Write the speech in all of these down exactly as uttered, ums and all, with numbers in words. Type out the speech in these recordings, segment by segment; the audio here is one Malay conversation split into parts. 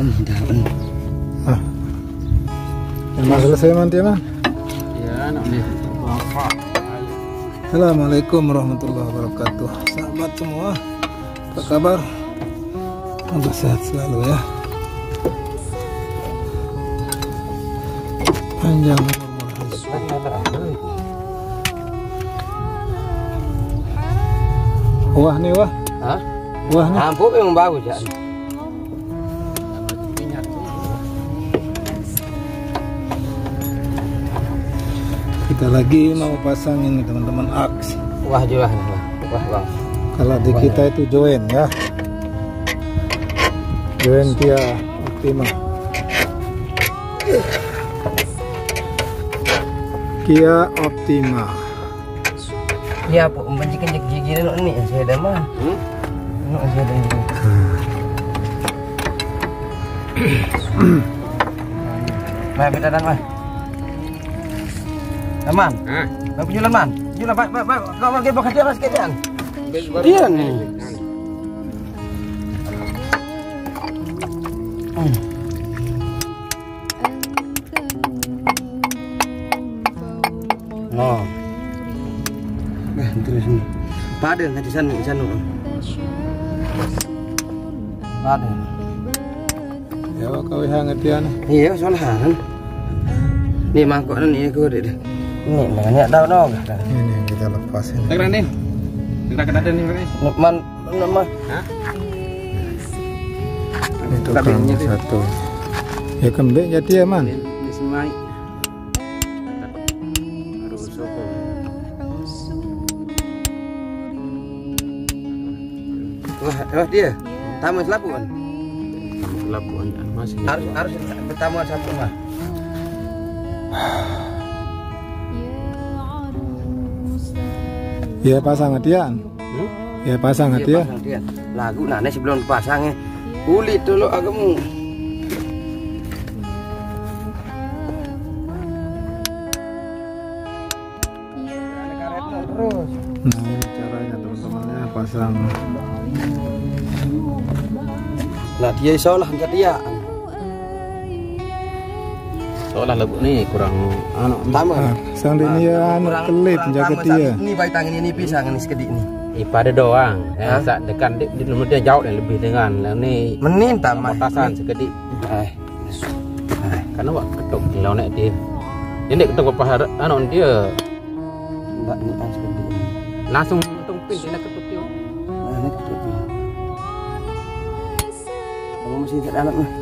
Ah. Yang selesai man dia man. Ya, nak ni. Assalamualaikum warahmatullahi wabarakatuh. Sahabat semua, apa kabar? Semoga sehat selalu ya. Panjang umur rezeki. Wah nih wah. Hah? Wah nih. Ampun memang bagus ya. Kita lagi mau pasang ini teman-teman aks. Wah juga wah, wah bang. Kalau di kita itu join ya. Join Kia Optima. Kia Optima. Iya, po membajikan gigi no ini saya dah mah. Hmm? No saya dah. Mah beda dan mah. Aman. Hah? Bang penjualan man. Penjualan pak pak pak kau mau gebok dia mas kedian. Dia nih. No. Nah, terus ni. Pada nanti sana sana. Pada. Ya kau yang ngetian. Iya, soalnya kan. Ni mangkok ni aku deh. Ni banyak daun dong. Ini yang kita lepas ini. Tak kerana ni. Kita kena ada ni ni. Man, nama. Hah? Ini tukang satu. Ya kembali jadi ya man. Ni semai. Harus sokong. Wah, wah dia. Tamu selapuan. Labuan masih. Harus harus pertama satu mah. Ya pasang hatian. Hmm? Ya pasang hatian. Lagu nane sebelum pasangnya kulit dulu agamu. Terus. Nah ini caranya teman-temannya pasang. Nah dia seolah dia. Seolah lagu ni kurang anu Tamu. Nah, sang ini ya anu kelip jaga dia. Ini bayi tangan ini pisang ini sekedik ni. ipada doang. Ya, saat dekat di, di dia jauh dan lebih dengan ni Menin tamah. Petasan sekedik. Eh. Karena wak ketuk lawan nak dia. Dia nak ketuk apa har anu dia Enggak ni kan sekedik. langsung untung pin dia nak ketuk dia. Nah, ni ketuk dia. Kamu mesti tak anak ni.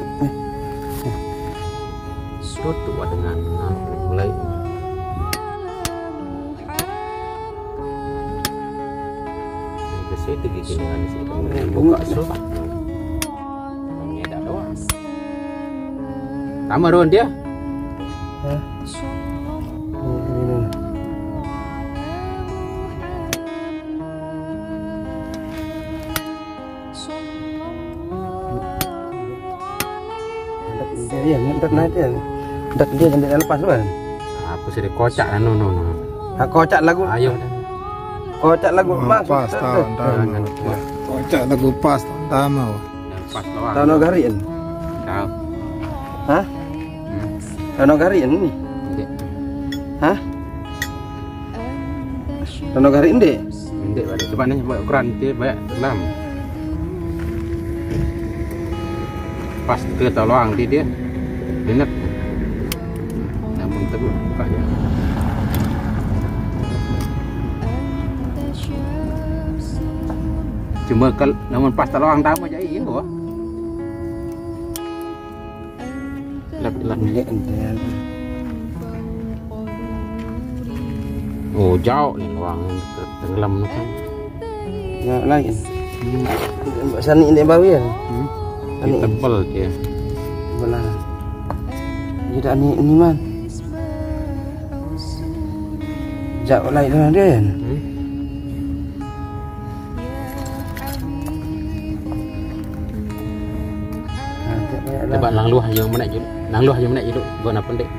Tutup dengan anu mulai. Saya pergi ke dengan si kemudian buka susah. Ni dah doang. Sama ron dia. Hah? Dia ndak naik dia. Ndak dia ndak lepas kan. Apa sih dia kocak kan no no no. Ha kocak lagu. Ayo dah. Kocak lagu Oh, pas tahun tahun. Kocak lagu pas tahun tama. Pas lawan. Tahun garian. Tahu. Hah? Tahun garian ni. Hah? Tahun garian deh. Ndek pada sebab ni buat ukuran dia banyak enam. Pas ke tolong di dia. Dia nak. Namun teguh bukanya. Cuma kalau namun pas tolong tamu aja iya gua. Lap-lap Ni ente. oh jauh ni luang tenggelam ni kan. Ya lain. Sani ini baru ya. Hmm. Dia tebal dia. Belah. Tidak ni ni man. Jauh lain dengan dia. Hmm. Lepas lang luah yang mana je. Lang luah yang mana je duk. Gua nak pendek.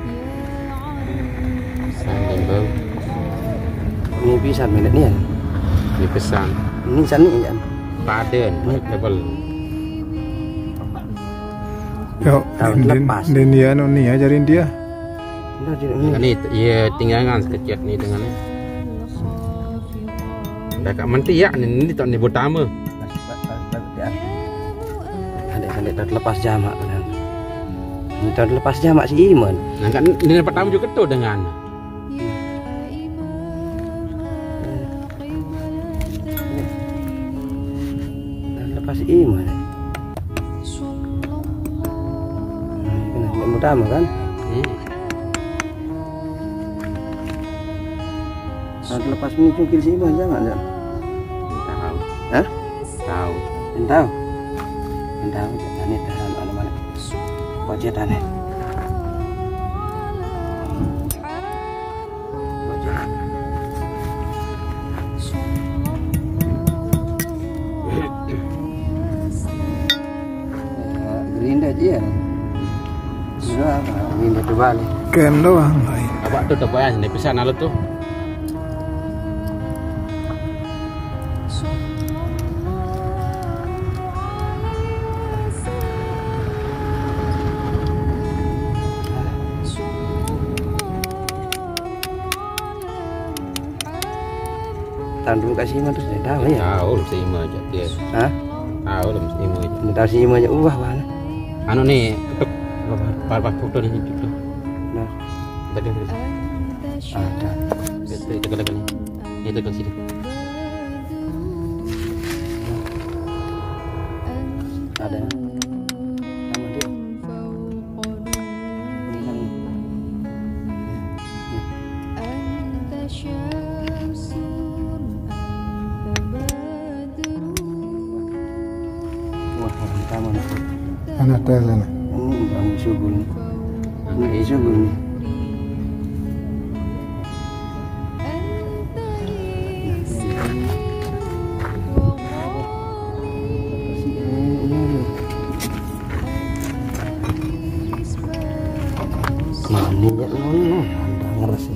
Sang bau. Ni bisa minat ni. Ni pesan. Ni sani kan. Paden, tebal. Yo, Tahu den lepas. den dia anu ni ajarin dia. Dah jadi ni. Ini ya tinggalan sekecil ni dengan ni. Dah kat menti ya ni ni tak ni pertama. Adik-adik dah lepas jamak kan. Ini dah lepas jamak si Iman. Nah kan ni pertama juga tu dengan. Dah lepas si Iman. Kena pertama kan. Hmm. Dah lepas ni cungkil si Iman jamak tak? Tahu. Hah? Tahu. Entah. Entah ni tahan ada mana. Wajah tanah. Gerinda je. Sudah apa? Gerinda tu balik. Ken doang lain. Apa tu tak payah ni pesan lalu tu. Tahun dulu kasih Iman terus dia tahu ya. Tahu lu sima je dia. Hah? Tahu lu sima je. Dia tahu si Iman je ubah mana? Anu ni ketuk apa foto ni tu. Nah, Tadi tadi. ada. Tadi tekan tekan ni. Ni tekan sini. Ada. Sama dia. Ini kan. Wah, sama ni. Anak tes sana. Ini bang subuh ni. Ini subuh ni. Mani ya nono, anda ngerasa.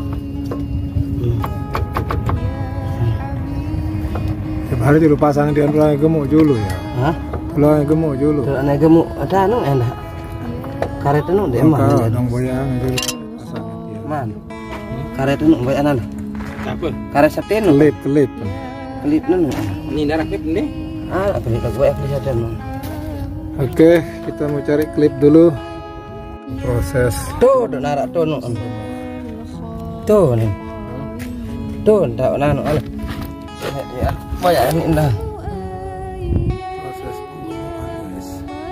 Tiap hari dulu pasang dia orang gemuk dulu ya. Hah? Orang gemuk dulu. Kalau anak gemuk ada anu enak. Karet anu dia Kau mana? dong boyang dulu pasang dia. Man. Karet anu baik anak. Apa? Karet satin anu. Kelip kelip. Kelip anu. Ni darah klip ni. Ah, kelip lagu baik kelip satin anu. Oke, kita mau cari klip dulu. Proses. Tuh, duk narak tuh anu. Tuh nih. Tuh, ndak anu ala. Ya, banyak ini dah. Proses pembunuhan guys.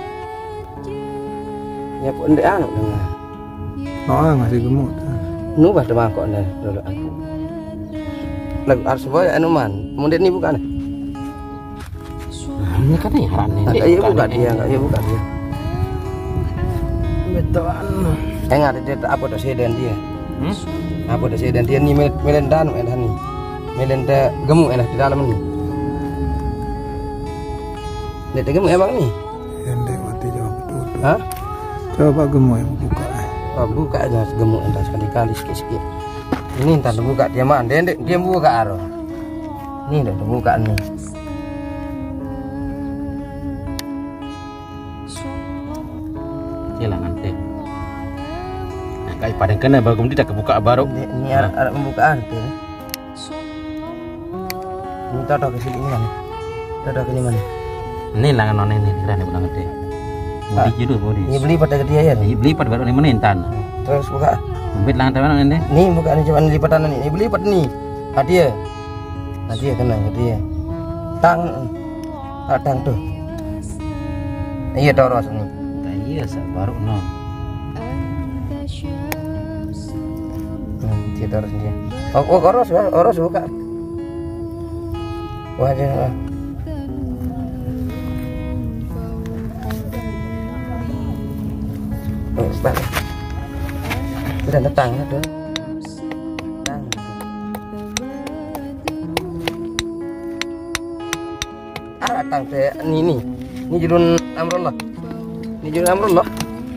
Ya pun ndak anu dengan. Noah masih gemuk. Nu bah demang kok dah dulu aku. Lagu harus boy anu man. Kemudian ni bukan. Ini kan ni haran ni. Enggak ya buka dia, enggak ya buka dia. Betulan. Eh nggak dia apa dah sedan dia. Hmm? Apa dah sedan dia ni melen dan edah ni. Melen dah gemuk edah di dalam ni. Dia gemuk emang ni. Hendek mati jawab betul. Hah? Coba gemuk yang buka. Oh, buka aja gemuk entah sekali-kali sikit-sikit. Ini entah buka dia man. Dia dia buka aro. Ni dah buka ni. Jelah nanti. Nah, kai padang kena baru kemudian dah kebuka baru. Ni, ni ada ada pembukaan tu. Ni tahu tahu ke sini mana? Tahu tahu ke ni mana? Ni lah kan ni ni dah ni bilang gede. Budi je tu budi. Ni beli pada dia ya. Ni beli pada baru ni mana intan. Terus buka. Bit lah mana ni. Ni buka ni cuma lipatan ni. Ni beli pada ni. Hadiah. Hadiah kena hadiah. Tang. Ah, tang tu. Iya tahu ros ni. Iya baru no. Hmm, dia tahu dia. Oh, oh, oros, oros buka. Wah, aja. Oh, bang. Sudah datang ada. Datang. Ah, datang ke ni ni. Ni jurun Amrullah. Ni jurun Amrullah.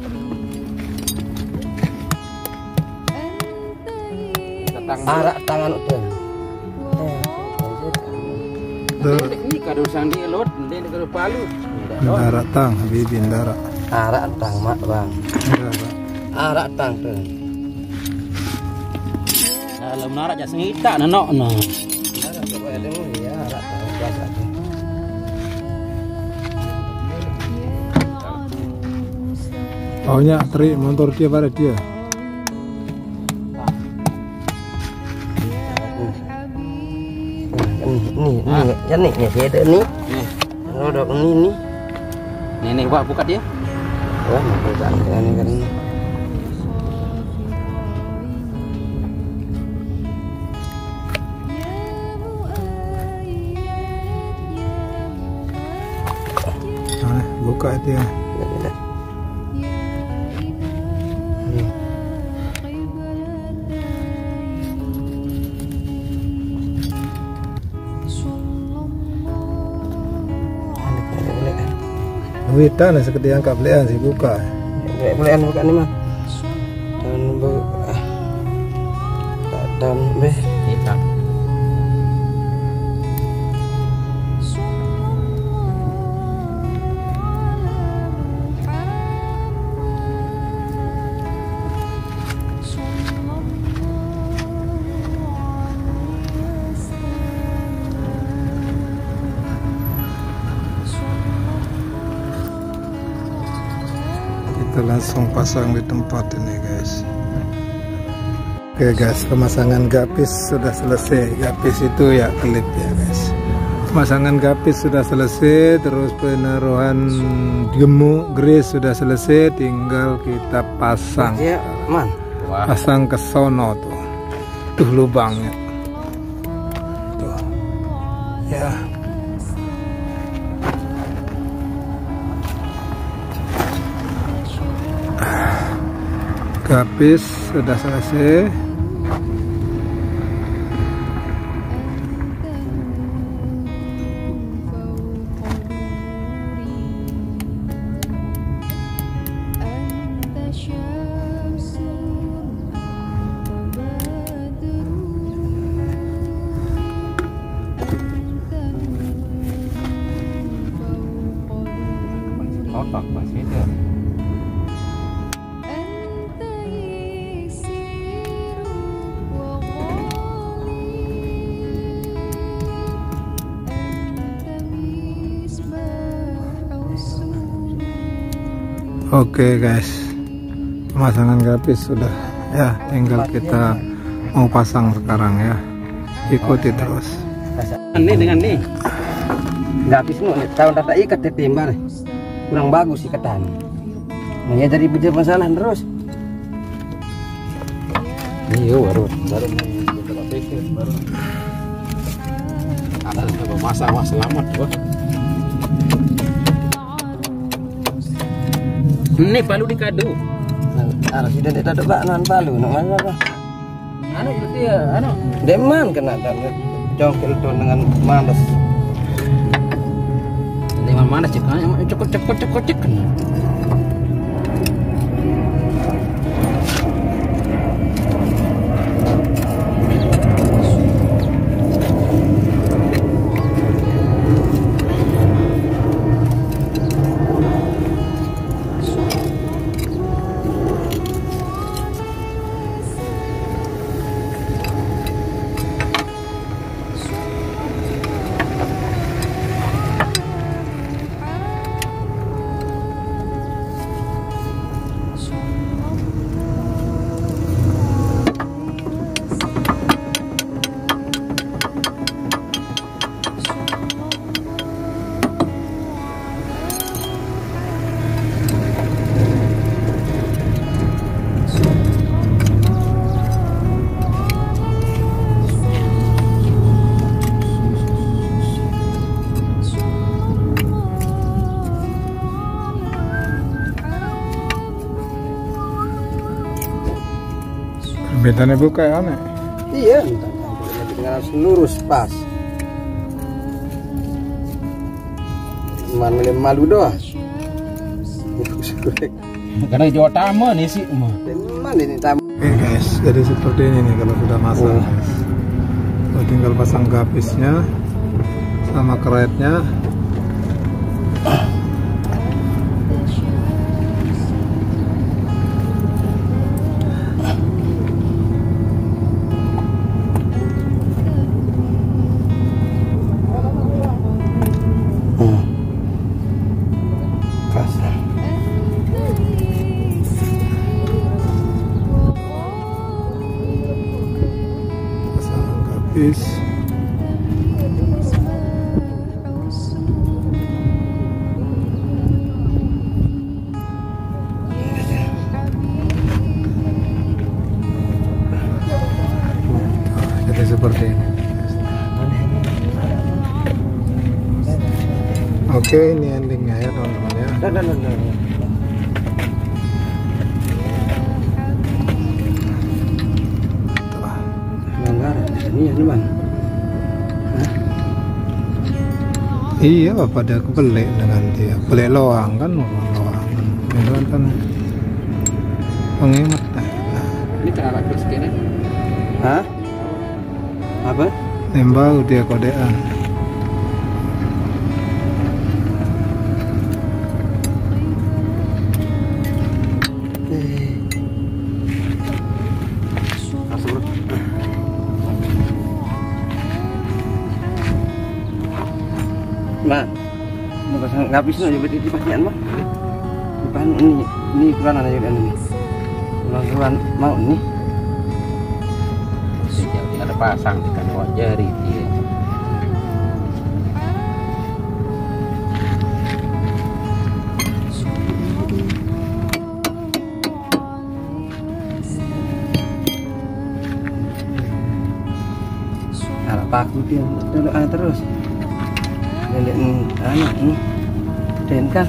Datang Arak tangan udah. Tuh, ni kado sang dia lot, dia kado palu. darat tang, Habibin darat. Arak tang mak bang. Enggak, Pak. Arak tang tuh. Dalam narak jas ngita nanok no. Arak coba ada mu ya arak tang biasa tuh. Pokoknya teri motor dia pada dia. Nih, nih, ya nih, nih, ada nih. Nih, Rodok ini nih. nih nih Pak buka dia. Wah, buka ini kan. Nah, buka dia. Duitan seperti yang kabelian sih buka. Boleh boleh buka nih mah. Dan buka. Dan be. Hitam. Kita langsung pasang di tempat ini guys. Oke guys, pemasangan gapis sudah selesai. Gapis itu ya klip ya guys. Pemasangan gapis sudah selesai, terus penaruhan gemuk grease sudah selesai, tinggal kita pasang. Ya, man. Wah. Pasang ke sono tuh. Tuh lubangnya. Tuh. Ya. Gapis sudah selesai. Kotak masih itu. Oke guys, pemasangan gapis sudah ya, tinggal kita mau pasang sekarang ya. Ikuti terus. Ini dengan nih. Gapis nu tahun tak ikat di timbar. Kurang bagus ikatan. Nah, ya jadi bijak masalah terus. Iya baru baru coba pikir baru. Ada coba masalah selamat gua. Ini palu dikadu. Nah, sudah tidak ada bahan palu, nak mana apa? Anu itu ya, anu. Deman kena dan congkel tuh dengan malas. Dengan mana cek? Cekot cekot cekot cek kena. Bedanya buka ya aneh. Iya, dengan harus lurus pas. Man malu doa. Karena Jawa Tama nih sih mah. Mana ini tamu? Oke guys, jadi seperti ini nih kalau sudah masang. Oh. Tinggal pasang gapisnya sama keretnya. gapis. Jadi seperti ini. Oke, ini endingnya ya teman-teman ya. Dan dan dan. Ini ya bang. Iya, pada kebelik dengan dia. Belik loang kan, loang. Itu kan penghemat. Ini cara terus kene. Hah? Apa? Nembau dia kodean. Mbak, mau pasang ngapis no coba di pakaian mah. Bukan ini, ini ukuran aja kan ini. Ukuran mau ini. Jadi ada pasang di kandang jari dia. Nah, paku dia dulu ah terus. Lihat nih, anak nih, dan kan.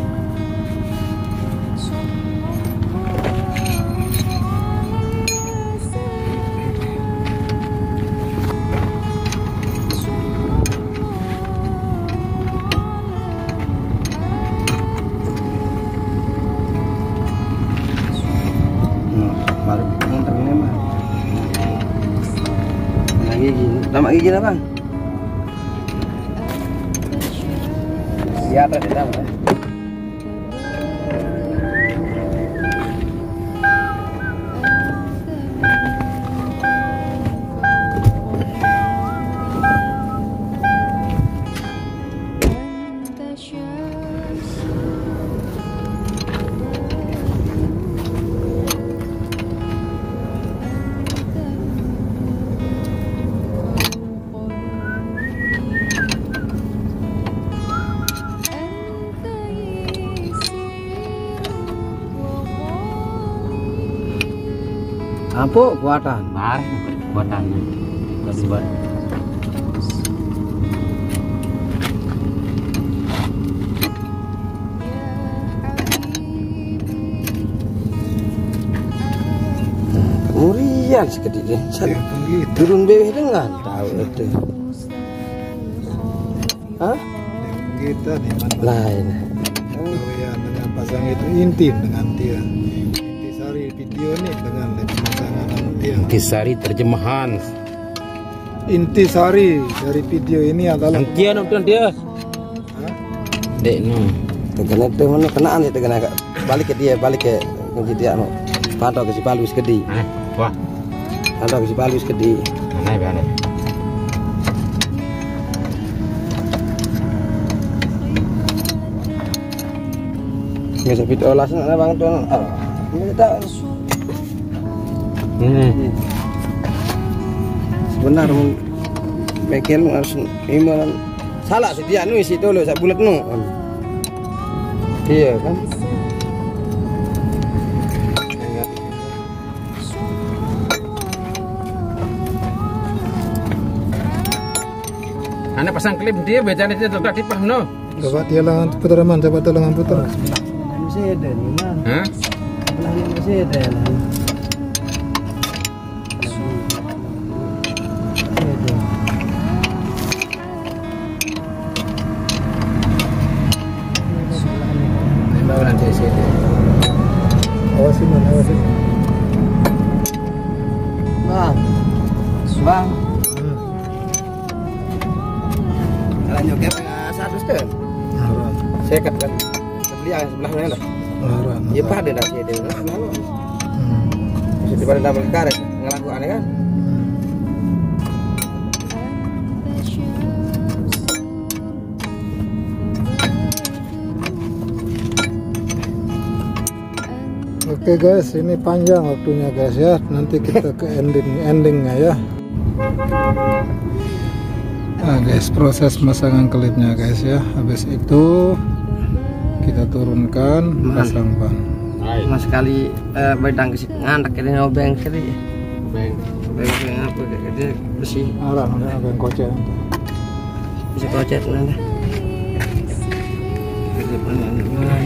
Baru muter ini mah. Lagi gini, lama gigi apa bang? Di atas di dalam ya. Apa kuatan? Marah kuatannya. Lebih buat. Murian sekali deh. Turun bebek dengan tahu itu. Hah? Kita nih mana? Lain. Ya, dengan pasang itu inti dengan dia. Intisari video nih dengan pemasangan dia. Intisari terjemahan. Intisari dari video ini adalah Yang dia nonton dia. Hah? Dek no. Tegana itu mana kenaan ya tegana balik ke dia balik ke kunci dia no. Pantau ke si Palus kedi. Aneh. Wah. Pantau ke si Palus kedi. Aneh aneh. Nggak sampai olah sana bang tuan. Oh, ini tahu. Hmm. Sebenar Mekel harus iman salah sih dia nu isi dulu saya bulat nu. Iya kan. Anda pasang klip dia bejana dia tetap dipah no. coba dia langan putar man, coba tolongan putar. Presiden man. Hah? Belahnya presiden. Nanti sini. Awasin man, awasin. Bang. Bang. Hmm. Kalau nyokap satu sten. Haram. Sekat kan. Beli yang sebelahnya lah. Haram. Iya pak ada nasi ada. Kenapa? Hmm. Mesti daripada double karet ngelaku aneh kan. Oke guys, ini panjang waktunya guys ya. Nanti kita ke ending endingnya ya. Nah guys, proses pemasangan klipnya guys ya. Habis itu kita turunkan, pasang ban. Mas sekali eh bedang ke ngandak ini obeng kali. Obeng. Obeng apa dia bersih. Arah ada obeng kocek. Bisa kocek nanti. Kerja mana?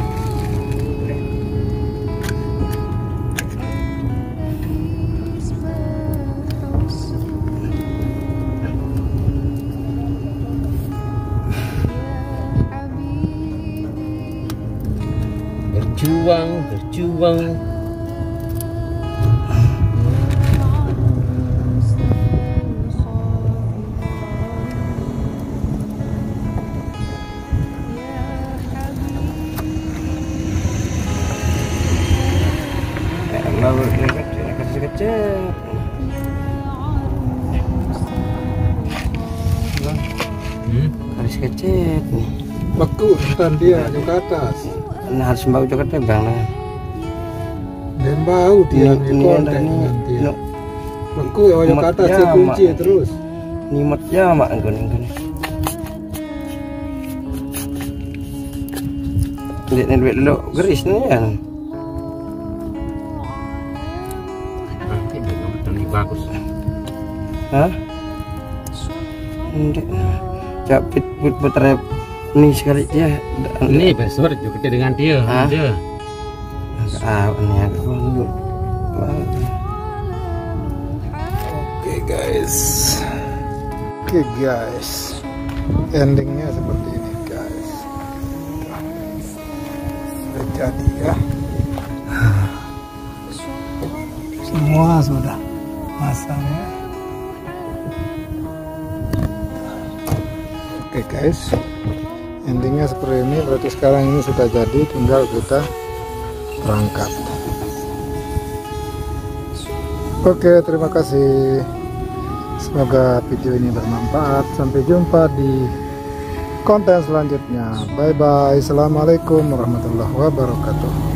Berjuang, berjuang. Lalu kecil-kecil. Hmm? Garis kecil nih. Beku kan dia ke atas. Nah, harus bau juga terbang lah. Dan bau dia Ini- di ini konten ada nih. nanti. No. Beku ya ke atas Mat- dia ya, kunci Mak. terus. Nimet ya mak gini gini. Lihat nih duit dulu garis nih ya. Nanti betul ini bagus. Hah? Enggak. Capit put putar nih sekali ya. Ini besar juga dengan dia. Hah? Dia. Ah, ini agak baru. Oke guys. Oke guys. Endingnya seperti ini guys. Sudah jadi ya. Semua sudah masang ya. Oke guys. Endingnya seperti ini, berarti sekarang ini sudah jadi, tinggal kita berangkat. Oke, terima kasih. Semoga video ini bermanfaat. Sampai jumpa di konten selanjutnya. Bye bye. Assalamualaikum warahmatullahi wabarakatuh.